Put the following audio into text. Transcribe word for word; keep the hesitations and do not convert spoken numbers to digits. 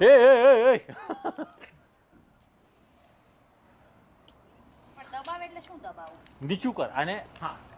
એ એ પણ દબાવ એટલે શું દબાવું? નીચું કર અને હા